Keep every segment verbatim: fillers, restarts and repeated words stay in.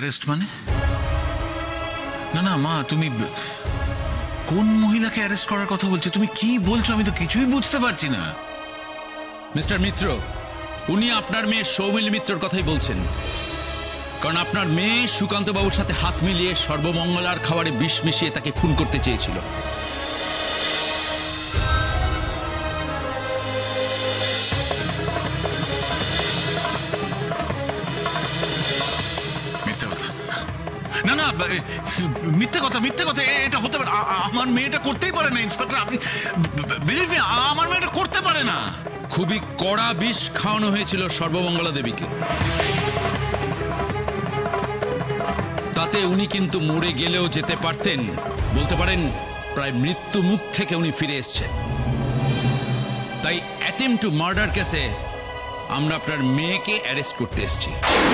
Arrest মানে? না না মা, তুমি কোন মহিলাকে অ্যারেস্ট করার কথা বলছো? তুমি কি বলছো? আমি তো কিছুই বুঝতে পারছি না। মিস্টার মিত্র, উনি আপনার মেয়ে সৌমিল মিত্রর কথাই বলছেন। কারণ আপনার মেয়ে সুকান্ত বাবুর সাথে হাত মিলিয়ে সর্বমঙ্গলার খাবারে বিষ মিশিয়ে তাকে খুন করতে চেয়েছিল। না না, মিথ্যে কথা, মিথ্যে কথা, এটা হতে পারে। আমার মেয়েটা করতেই পারে না ইন্সপেক্টর, আপনি বিলিভ মি, আমার মেয়েটা করতে পারে না। খুবই কড়া বিষ খাওয়ানো হয়েছিল সর্বমঙ্গলা দেবীকে, তাতে উনি কিন্তু মরে গেলেও যেতে পারতেন। বলতে পারেন প্রায় মৃত্যু মুখ থেকে উনি ফিরে এসেছেন। তাই অ্যাটেম্পট টু মার্ডার কেসে আমরা আপনার মেয়েকে অ্যারেস্ট করতে এসেছি।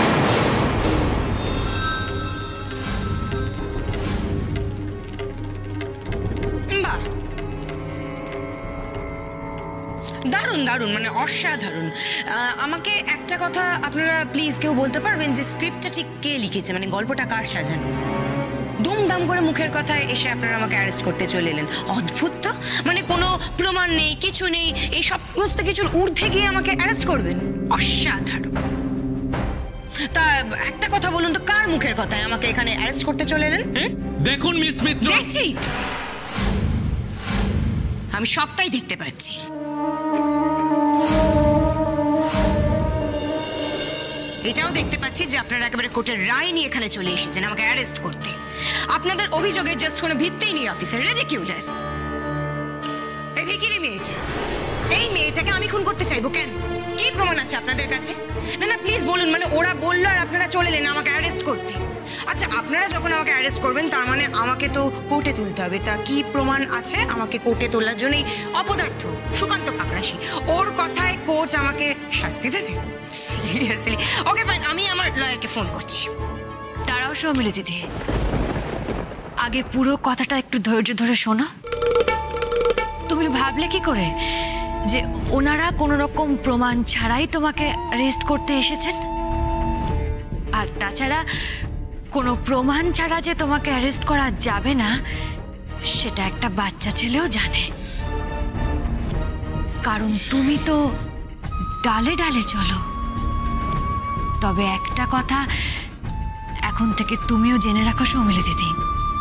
দারুণ দারুণ, মানে অসাধারণ। আমাকে একটা কথা আপনারা প্লিজ কেউ বলতে পারবেন যে স্ক্রিপ্টটা ঠিক কে লিখেছে, মানে গল্পটা কার সাজানো? দুমদাম করে মুখের কথায় এসে আপনারা আমাকে অ্যারেস্ট করতে চলে এলেন। অদ্ভুত তো, মানে কোনো প্রমাণ নেই, কিছু নেই, এই সমস্ত কিছুর ঊর্ধ্বে গিয়ে আমাকে অ্যারেস্ট করবেন? অসাধারণ। তা একটা কথা বলুন তো, কার মুখের কথায় আমাকে এখানে অ্যারেস্ট করতে চলে এলেন? দেখুন মিস মিত্র, দেখছি তো, আমি সবটাই দেখতে পাচ্ছি। এটাও দেখতে পাচ্ছি যে আপনারা একেবারে কোর্টের রায় নিয়ে এখানে চলে এসেছেন আমাকে অ্যারেস্ট করতে। আপনাদের অভিযোগের জাস্ট কোনো ভিত্তিই নেই অফিসার, রিডিকিউলাস। এই ভিকিরি মেয়েটা, এই মেয়েটাকে আমি খুন করতে চাইবো কেন? কি প্রমাণ আছে আপনাদের কাছে? না না প্লিজ বলুন, মানে ওরা বললো আর আপনারা চলে এলেন আমাকে অ্যারেস্ট করতে। আচ্ছা, আপনারা যখন আমাকে অ্যারেস্ট করবেন তার মানে আমাকে তো কোর্টে তুলতে হবে। তা কি প্রমাণ আছে আমাকে কোর্টে তোলার জন্যই? অপদার্থ সুকান্ত পাকরাশি, ওর কথায় কোর্ট আমাকে শাস্তি দেবে? সিরিয়াসলি? ওকে ফাইন, আমি আমার লয়ারকে ফোন করছি। দাঁড়াও সৌমিলি দিদি, আগে পুরো কথাটা একটু ধৈর্য ধরে শোনো। তুমি ভাবলে কি করে যে ওনারা কোনো রকম প্রমাণ ছাড়াই তোমাকে অ্যারেস্ট করতে এসেছেন? আর তাছাড়া কোনো প্রমাণ ছাড়া যে তোমাকে অ্যারেস্ট করা যাবে না সেটা একটা বাচ্চা ছেলেও জানে। কারণ তুমি তো ডালে ডালে চলো। তবে একটা কথা এখন থেকে তুমিও জেনে রাখো সৌমিলি দিদি,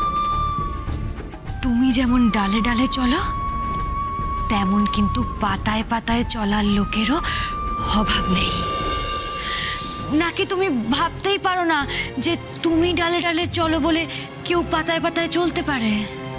তুমি যেমন ডালে ডালে চলো তেমন কিন্তু পাতায় পাতায় চলার লোকেরও অভাব নেই। নাকি তুমি ভাবতেই পারো না যে তুমি ডালে ডালে চলো বলে কেউ পাতায় পাতায় চলতে পারে?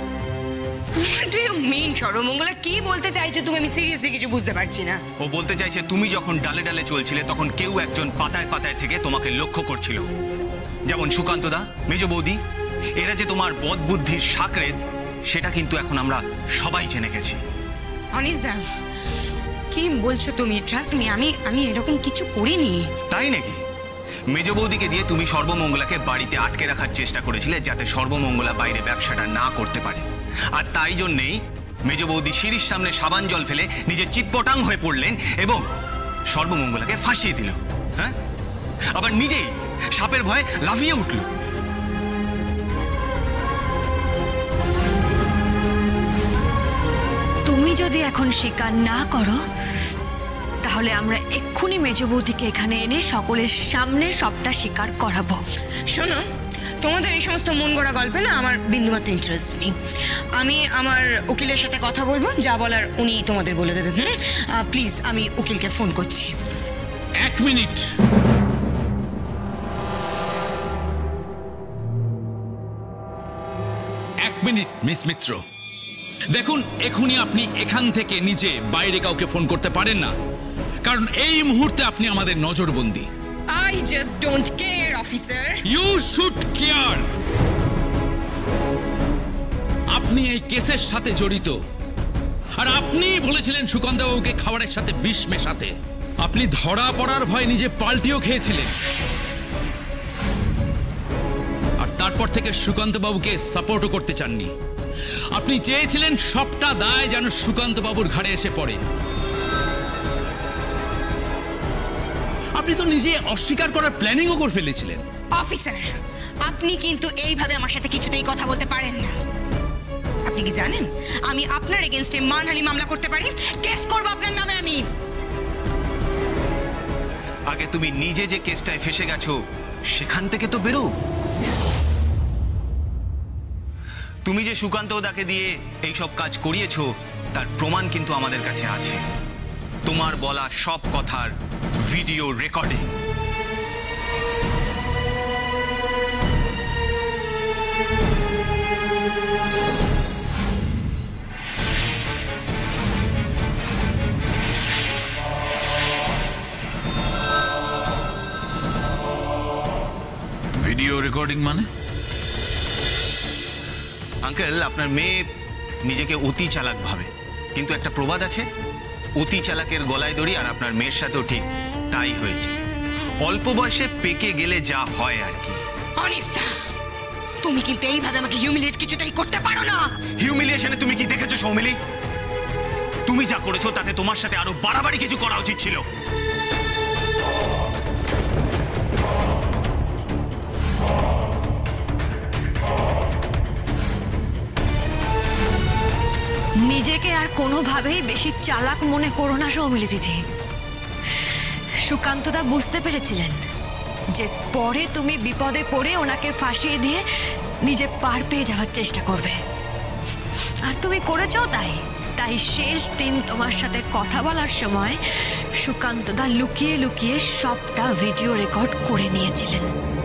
মেইন সর্বমঙ্গলা কি বলতে চাইছে তুমি? আমি সিরিয়াসলি কিছু বুঝতে পারছি না। ও বলতে চাইছে তুমি যখন ডালে ডালে চলছিলে তখন কেউ একজন পাতায় পাতায় থেকে তোমাকে লক্ষ্য করছিল, যেমন সুকান্ত দা, মেজ বৌদি। এরা যে তোমার বদ বুদ্ধির সাকরেদ সেটা কিন্তু এখন আমরা সবাই জেনে গেছি। অনিস দা, কি বলছো তুমি? ট্রাস্ট মি, আমি আমি এরকম কিছু করিনি। তাই নাকি? মেজ বৌদিকে দিয়ে তুমি সর্বমঙ্গলাকে বাড়িতে আটকে রাখার চেষ্টা করেছিলে যাতে সর্বমঙ্গলা বাইরে ব্যবসাটা না করতে পারে। আর তাই জন্যেই মেজ বৌদি সিঁড়ির সামনে সাবান জল ফেলে নিজের চিৎপটাং হয়ে পড়লেন এবং সর্বমঙ্গলাকে ফাঁসিয়ে দিল। হ্যাঁ, আবার নিজেই সাপের ভয়ে লাফিয়ে উঠল। তুমি যদি এখন স্বীকার না করো তাহলে আমরা এক্ষুনি মেজ বৌদিকে এখানে এনে সকলের সামনে সবটা স্বীকার করাবো। শোনো, তোমাদের এই সমস্ত মন গড়া গল্পে না আমার বিন্দুমাত্র ইন্টারেস্ট নেই। আমি আমার উকিলের সাথে কথা বলবো, যা বলার উনি তোমাদের বলে দেবেন। হুম, প্লিজ আমি উকিলকে ফোন করছি। এক মিনিট। এক মিনিট মিস মিত্র, দেখুন এখনই আপনি এখান থেকে নিজে বাইরে কাউকে ফোন করতে পারেন না, কারণ এই মুহূর্তে আপনি আমাদের নজরবন্দী। I just don't care, officer. You should care. আপনি এই কেসের সাথে জড়িত, আর আপনিই বলেছিলেন সুকান্ত বাবুকে খাবারের সাথে বিষ মেশাতে। আপনি ধরা পড়ার ভয়ে নিজে পাল্টিও খেয়েছিলেন, আর তারপর থেকে সুকান্ত বাবুকে সাপোর্টও করতে চাননি। আপনি চেয়েছিলেন সবটা দায় যেন সুকান্ত বাবুর ঘাড়ে এসে পড়ে। আপনি তো নিজে অস্বীকার করার প্ল্যানিংও করে ফেলেছিলেন। অফিসার, আপনি কিন্তু এইভাবে আমার সাথে কিছুতেই কথা বলতে পারেন না। আপনি কি জানেন আমি আপনার এগেইনস্টে মানহানি মামলা করতে পারি, কেস করব আপনার নামে আমি। আগে তুমি নিজে যে কেসটায় ফেসে গেছো সেখান থেকে তো বেরো। তুমি যে সুকান্ত দাকে দিয়ে এইসব কাজ করিয়েছো তার প্রমাণ কিন্তু আমাদের কাছে আছে, তোমার বলা সব কথার ভিডিও রেকর্ডিং। ভিডিও রেকর্ডিং মানে? আঙ্কেল, আপনার মেয়ে নিজেকে অতি চালাক ভাবে, কিন্তু একটা প্রবাদ আছে, অতি চালাকের গলায় দড়ি, আর আপনার মেয়ের সাথেও ঠিক তাই হয়েছে। অল্প বয়সে পেকে গেলে যা হয় আর কি। অনিস্তা, তুমি কিন্তু এইভাবে আমাকে হিউমিলিয়েট কিছুতেই করতে পারো না। হিউমিলিয়েশনে তুমি কি দেখেছো সৌমিলি? তুমি যা করেছো তাতে তোমার সাথে আরো বাড়াবাড়ি কিছু করা উচিত ছিল। নিজেকে আর কোনোভাবেই বেশি চালাক মনে করো না সৌমিলি দিদি। সুকান্তদা বুঝতে পেরেছিলেন যে পরে তুমি বিপদে পড়ে ওনাকে ফাঁসিয়ে দিয়ে নিজে পার পেয়ে যাওয়ার চেষ্টা করবে, আর তুমি করেছো তাই। তাই শেষ দিন তোমার সাথে কথা বলার সময় সুকান্তদা লুকিয়ে লুকিয়ে সবটা ভিডিও রেকর্ড করে নিয়েছিলেন।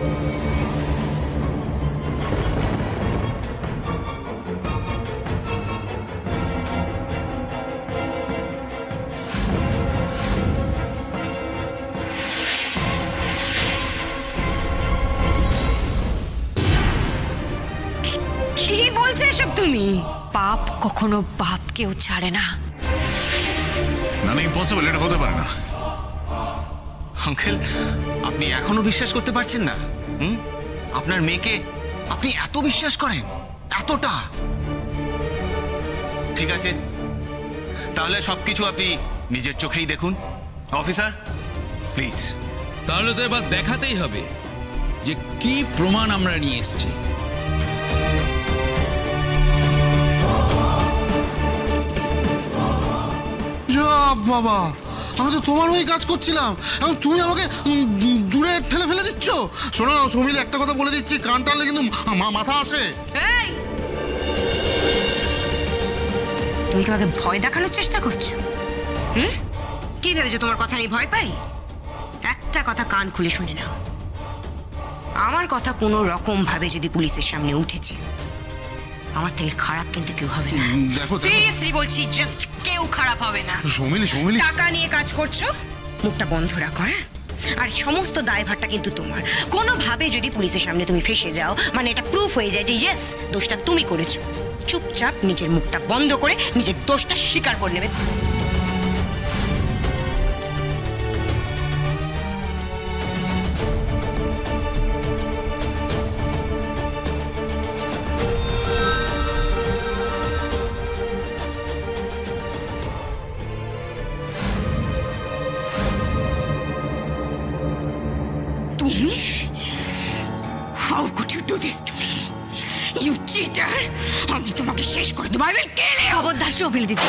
কি বলছো এসব তুমি? পাপ কখনো বাপ কেউ ছাড়ে না। না না, ইম্পসিবল, এটা হতে পারে না। আঙ্কেল, আপনি এখনো বিশ্বাস করতে পারছেন না? হুম, আপনার মেয়েকে আপনি এত বিশ্বাস করেন, এতটা? ঠিক আছে, তাহলে সবকিছু আপনি নিজের চোখেই দেখুন। Officer please. তাহলে তো এবার দেখাতেই হবে যে কি প্রমাণ আমরা নিয়ে এসেছি। বাবা, আমি তো তোমার ওই কাজ করছিলাম, এখন তুমি আমাকে দূরে ঠেলে ফেলে দিচ্ছ। শোনো সৌমিলি, একটা কথা বলে দিচ্ছি, কান টানলে কিন্তু মাথা আসে। এই, তুমি কি আমাকে ভয় দেখানোর চেষ্টা করছো? হুম, কি ভেবেছো তোমার কথা নিয়ে ভয় পাই? একটা কথা কান খুলে শুনে নাও, আমার কথা কোনো রকম ভাবে যদি পুলিশের সামনে উঠেছে, আমার থেকে খারাপ কিন্তু কেউ হবে না। দেখো সিরিয়াসলি বলছি, জাস্ট কেউ খারাপ হবে না। সৌমিলি সৌমিলি টাকা নিয়ে কাজ করছো, মুখটা বন্ধ রাখো। হ্যাঁ, আর সমস্ত দায়ভারটা কিন্তু তোমার। কোনোভাবে যদি পুলিশের সামনে তুমি ফেসে যাও, মানে এটা প্রুফ হয়ে যায় যে ইয়েস দোষটা তুমি করেছো, চুপচাপ নিজের মুখটা বন্ধ করে নিজের দোষটা স্বীকার করে নেবে। তুমি? How could you do this to me? You cheater! আমি তোমাকে শেষ করে দেবো। I will kill you! খবরদার সৌমিলি দিদি,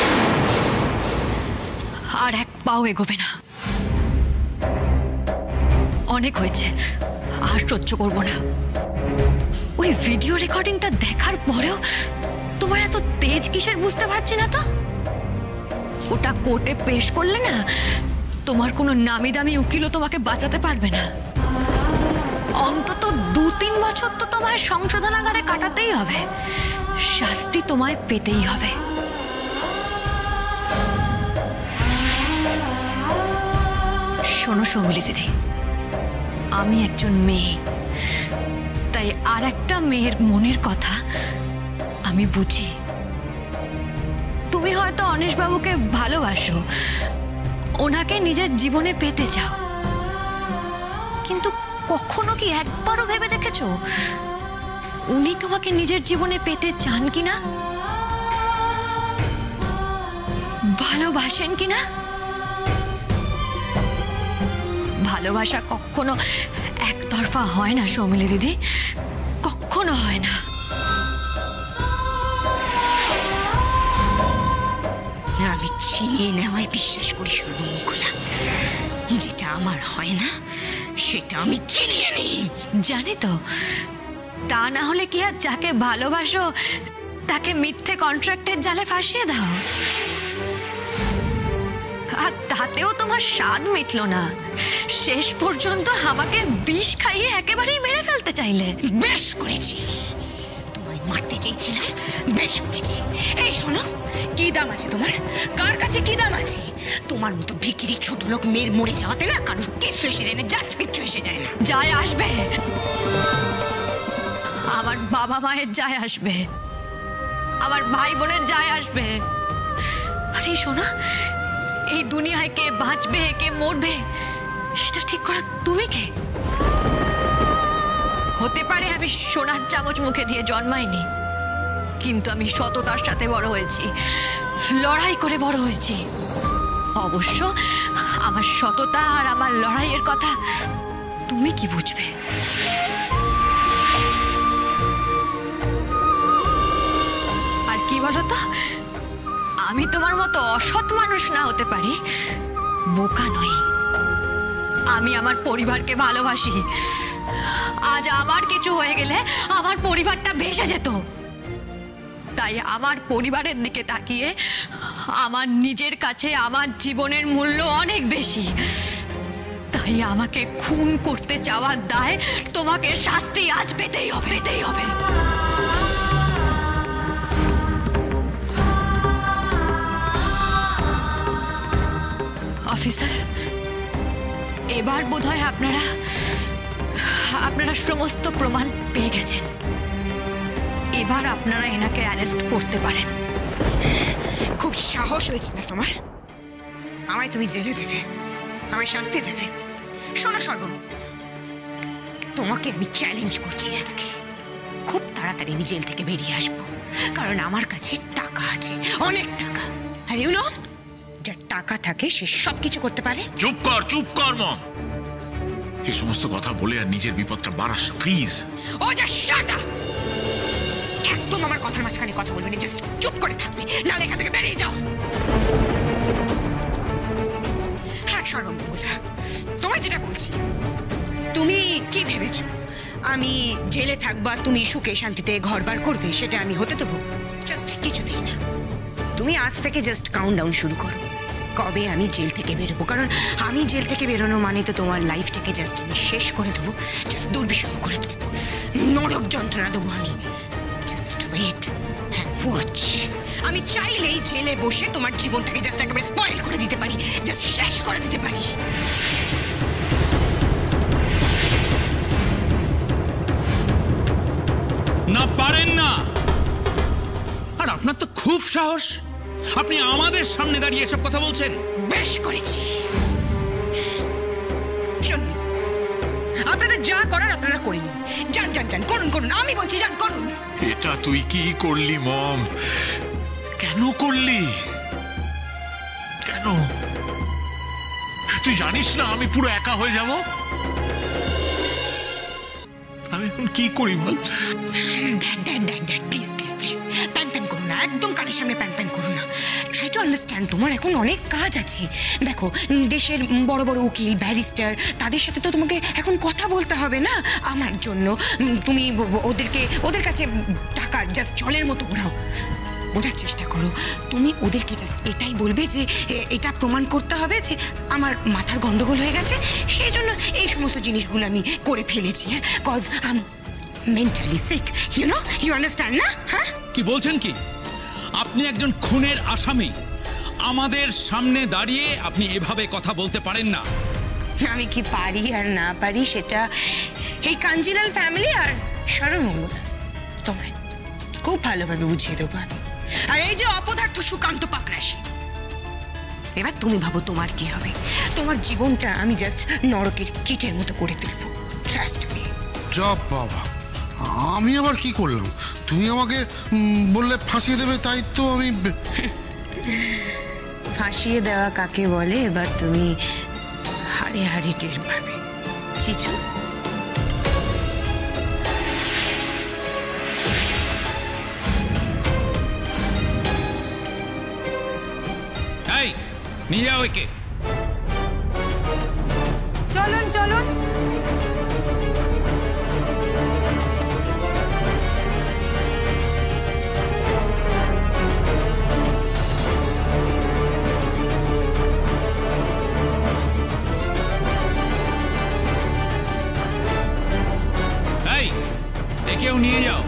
আর এক পাও এগোবে না। অনেক হয়েছে, আর সহ্য করবো না। ওই ভিডিও রেকর্ডিংটা দেখার পরেও তোমার এত তেজ কিসের বুঝতে পারছি না তো। ওটা কোর্টে পেশ করলে না, তোমার কোনো নামি দামি উকিলও তোমাকে বাঁচাতে পারবে না। অন্তত দু তিন বছর তো তোমায় সংশোধনাগারে কাটাতেই হবে, শাস্তি তোমায় পেতেই হবে। শোনো সৌমিলি দিদি, আমি একজন মেয়ে, তাই আর একটা মেয়ের মনের কথা আমি বুঝি। তুমি হয়তো অনিশবাবুকে ভালোবাসো, ওনাকে নিজের জীবনে পেতে চাও, কিন্তু কখনো কি একবারও ভেবে দেখেছো উনি তোমাকে নিজের জীবনে পেতে চান কিনা, ভালোবাসেন কিনা? ভালোবাসা কখনো একতরফা হয় না সৌমিলি দিদি। কখনো হয় না। আমি ছিনিয়ে নেওয়ায় বিশ্বাস করি সর্বমঙ্গলা, যেটা আমার হয় না সেটা আমি ছিনিয়ে নিই। জানি তো, তা না হলে কি আর যাকে ভালোবাসো তাকে মিথ্যে কন্ট্রাক্টের জালে ফাঁসিয়ে দাও? আর তাতেও তোমার স্বাদ মিটলো না, শেষ পর্যন্ত আমাকে বিষ খাইয়ে একেবারেই মেরে ফেলতে চাইলে। বেশ করেছি, তোমায় মারতে চেয়েছিলাম, বেশ করেছি। এই শোনো, কি দাম আছে তোমার? কার কাছে কি দাম আছে? তোমার মতো ভিকিরি ছোট লোক মেয়ের মরে যাওয়াতে না কারোর কিচ্ছু এসে যায় না, জাস্ট কিচ্ছু এসে যায় না। যায় আসবে, আমার বাবা মায়ের যায় আসবে, আমার ভাই বোনের যায় আসবে। আরে শোনা, এই দুনিয়ায় কে বাঁচবে কে মরবে সেটা ঠিক করা তুমি কে? হতে পারে আমি সোনার চামচ মুখে দিয়ে জন্মাইনি, কিন্তু আমি সততার সাথে বড় হয়েছি, লড়াই করে বড় হয়েছি। অবশ্য আমার সততা আর আমার লড়াইয়ের কথা তুমি কি বুঝবে? আর কি বলতো, আমি তোমার মতো অসৎ মানুষ না হতে পারি, বোকা নই। আমি আমার পরিবারকে ভালোবাসি। আজ আমার কিছু হয়ে গেলে আমার পরিবারটা ভেসে যেত, তাই আমার পরিবারের দিকে তাকিয়ে আমার নিজের কাছে আমার জীবনের মূল্য অনেক বেশি। তাই আমাকে খুন করতে চাওয়ার দায় তোমাকে শাস্তি আজ পেতেই হবে, পেতেই হবে। অফিসার, এবার বোধহয় আপনারা আপনারা সমস্ত প্রমাণ পেয়ে গেছেন। এবার আপনারা এনাকে অ্যারেস্ট করতে পারেন। খুব সাহস হয়েছে না তোমার? আমায় তুমি জেলে দেবে, আমায় শাস্তি দেবে? শোনো সর্বম, তোমাকে আমি চ্যালেঞ্জ করছি আজকে। খুব তাড়াতাড়ি আমি জেল থেকে বেরিয়ে আসবো, কারণ আমার কাছে টাকা আছে, অনেক টাকা। আর ইউ নো, যার টাকা থাকে সে সব কিছু করতে পারে। চুপ কর, চুপ কর মম। এই সমস্ত কথা বলে আর নিজের বিপদটা বাড়াস প্লিজ। ও যা শাট আপ! একদম আমার কথার মাঝখানে কথা বলবে না, জাস্ট চুপ করে থাকবে, নাহলে এখান থেকে বেরিয়ে যাও। হ্যাঁ সর্বমঙ্গলা, তোমায় যেটা বলছি, তুমি কি ভেবেছো আমি জেলে থাকবা, তুমি সুখে শান্তিতে ঘর বার করবে সেটা আমি হতে দেবো? জাস্ট কিছুতেই না। তুমি আজ থেকে জাস্ট কাউন্ট ডাউন শুরু করো, কবে আমি জেল থেকে বেরোবো। কারণ আমি জেল থেকে বেরোনো মানে তো তোমার লাইফটাকে জাস্ট আমি শেষ করে দেবো, জাস্ট দুর্বিষহ করে দেবো, নরক যন্ত্রণা দেবো আমি। Just wait and watch. আমি চাইলেই জেলে বসে তোমার জীবনটাকে জাস্ট একেবারে স্পয়েল করে দিতে পারি, জাস্ট শেষ করে দিতে পারি। না পারেন না। আর আপনার তো খুব সাহস, আপনি আমাদের সামনে দাঁড়িয়ে এসব কথা বলছেন। বেশ করেছি। শুনুন, আপনাদের যা করার আপনারা করে নিন, যান যান যান, করুন করুন, আমি বলছি যান করুন। এটা তুই কি করলি মম? কেন করলি? কেন? তুই জানিস না আমি পুরো একা হয়ে যাব? আমি এখন কি করি বল? প্লিজ প্লিজ প্লিজ প্যান প্যান করুন না, একদম কানের সামনে প্যান প্যান করুন না। ট্রাই টু আন্ডারস্ট্যান্ড, তোমার এখন অনেক কাজ আছে। দেখো, দেশের বড় বড় উকিল, ব্যারিস্টার, তাদের সাথে তো তোমাকে এখন কথা বলতে হবে না আমার জন্য। তুমি ওদেরকে ওদের কাছে টাকা জাস্ট জলের মতো ঘোরাও। বোঝার চেষ্টা করো, তুমি ওদেরকে জাস্ট এটাই বলবে যে এটা প্রমাণ করতে হবে যে আমার মাথার গন্ডগোল হয়ে গেছে, সেই জন্য এই সমস্ত জিনিসগুলো আমি করে ফেলেছি। হ্যাঁ, cause I mentally sick, you know, you understand না? হ্যাঁ, কি বলছেন কি? আপনি একজন খুনের আসামি, আমাদের সামনে দাঁড়িয়ে আপনি এভাবে কথা বলতে পারেন না। আমি কি পারি আর না পারি সেটা এই কাঞ্জিলাল ফ্যামিলি আর সর্বমঙ্গলা তোমায় খুব ভালোভাবে বুঝিয়ে দেবো আমি। আর এই যে অপদার্থ সুকান্ত পাকরাশি, এবার তুমি ভাবো তোমার কি হবে। তোমার জীবনটা আমি জাস্ট নরকের কীটের মতো করে তুলবো, ট্রাস্ট মি। যা বাবা, আমি আবার কি করলাম? তুমি আমাকে বললে ফাঁসিয়ে দেবে, তাই তো আমি। ফাঁসিয়ে দেওয়া কাকে বলে এবার তুমি হাড়ে হাড়ে টের পাবে। চিচু, নিয়ে যাও একে। চলুন চলুন। এই একেও নিয়ে যাও।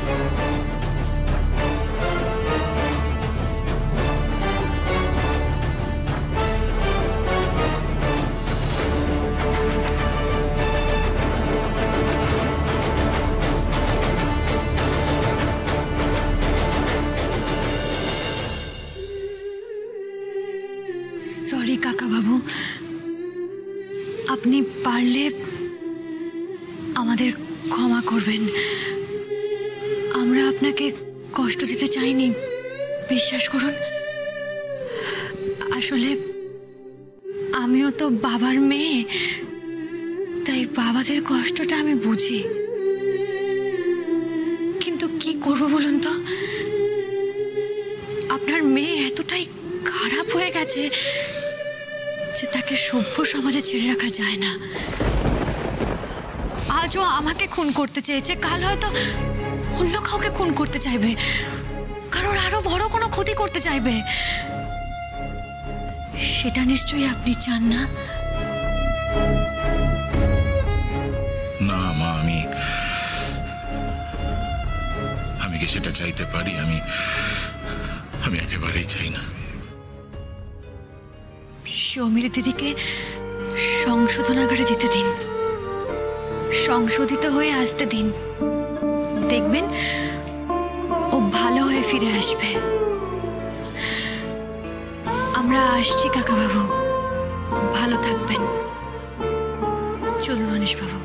সরি কাকা বাবু, আপনি পারলে আমাদের ক্ষমা করবেন। আমরা আপনাকে কষ্ট দিতে চাইনি, বিশ্বাস করুন। আসলে আমিও তো বাবার মেয়ে, তাই বাবাদের কষ্টটা আমি বুঝি। কিন্তু কি করব বলুন তো, আপনার মেয়ে এতটাই খারাপ হয়ে গেছে যে তাকে সভ্য সমাজে ছেড়ে রাখা যায় না। আজও আমাকে খুন করতে চেয়েছে, কাল হয়তো অন্য কাউকে খুন করতে চাইবে, কারোর আরো বড় কোনো ক্ষতি করতে চাইবে। সেটা নিশ্চয়ই আপনি চান না? না মা, আমি আমি কি সেটা চাইতে পারি? আমি আমি একেবারেই চাই না। সৌমিলি দিদিকে সংশোধনাগারে যেতে দিন, সংশোধিত হয়ে আসতে দিন। দেখবেন ও ভালো হয়ে ফিরে আসবে। আমরা আসছি কাকা বাবু, ভালো থাকবেন। চলুন অনিশ বাবু।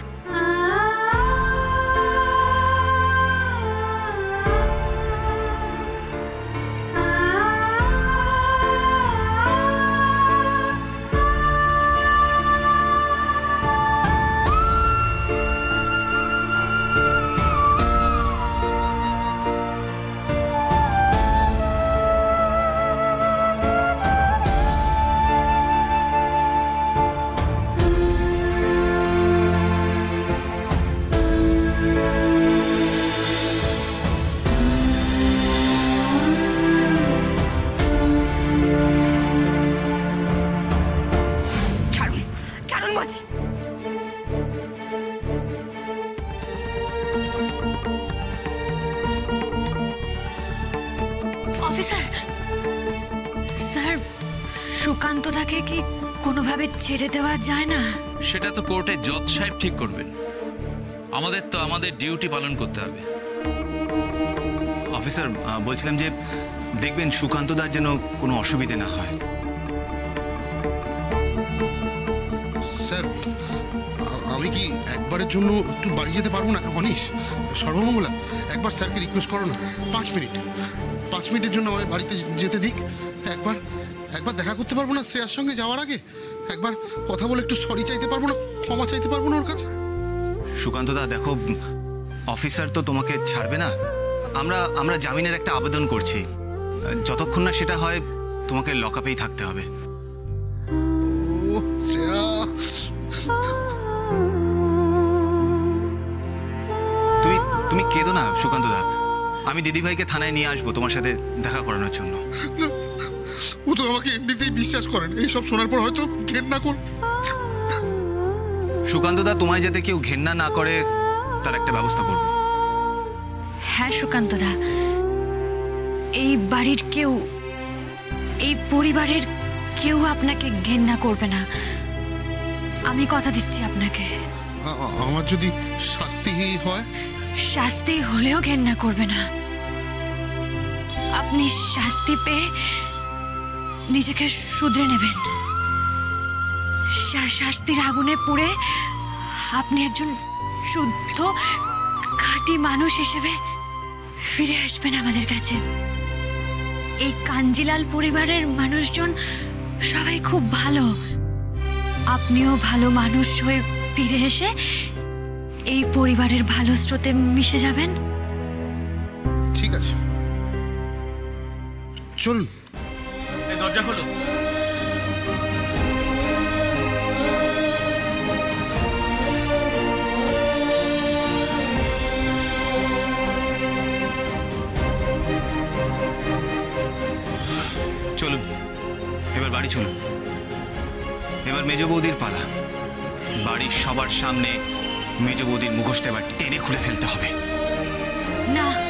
অফিসার স্যার, সুকান্তদাকে কি কোনোভাবে ছেড়ে দেওয়া যায় না? সেটা তো কোর্টে জজ সাহেব ঠিক করবেন। আমাদের তো আমাদের ডিউটি পালন করতে হবে। অফিসার, বলছিলাম যে দেখবেন সুকান্তদার যেন কোনো অসুবিধে না হয়। স্যার, আমি কি একবারের জন্য একটু বাড়ি যেতে পারবো না? অনিশ, সর্বমঙ্গলা, একবার স্যারকে রিকোয়েস্ট করো না, পাঁচ মিনিট পাঁচ মিনিটের জন্য আমায় বাড়িতে যেতে দিক। একবার একবার দেখা করতে পারবো না শ্রেয়ার সঙ্গে যাওয়ার আগে? একবার কথা বলে একটু সরি চাইতে পারবো না, ক্ষমা চাইতে পারবো না ওর কাছে? সুকান্তদা দেখো, অফিসার তো তোমাকে ছাড়বে না। আমরা আমরা জামিনের একটা আবেদন করছি। যতক্ষণ না সেটা হয় তোমাকে লকআপেই থাকতে হবে। ও শ্রেয়া, তুমি তুমি কেঁদো না সুকান্তদা। আমি দিদিভাইকে থানায় নিয়ে আসবো তোমার সাথে দেখা করানোর জন্য। ও তো আমাকে এমনিতেই বিশ্বাস করেন, এইসব শোনার পর হয়তো ঘেন্না কর। সুকান্তদা, তোমায় যাতে কেউ ঘেন্না না করে তার একটা ব্যবস্থা করব। হ্যাঁ সুকান্তদা, এই বাড়ির কেউ, এই পরিবারের কেউ আপনাকে ঘেন্না করবে না, আমি কথা দিচ্ছি আপনাকে। আমার যদি শাস্তি হয়? শাস্তি হলেও ঘেন্না করবে না। আপনি শাস্তি পেয়ে নিজেকে শুধরে নেবেন। শাস্তির আগুনে পুড়ে আপনি একজন শুদ্ধ খাঁটি মানুষ হিসেবে ফিরে আসবেন আমাদের কাছে। এই কাঞ্জিলাল পরিবারের মানুষজন সবাই খুব ভালো। আপনিও ভালো মানুষ হয়ে ফিরে এসে এই পরিবারের ভালো স্রোতে মিশে যাবেন। ঠিক আছে, চলুন। দরজা খোলো। চলুন এবার বাড়ি চলুন। এবার মেজ বৌদির পালা। বাড়ির সবার সামনে মেজ বৌদির মুখোশটা এবার টেনে খুলে ফেলতে হবে। না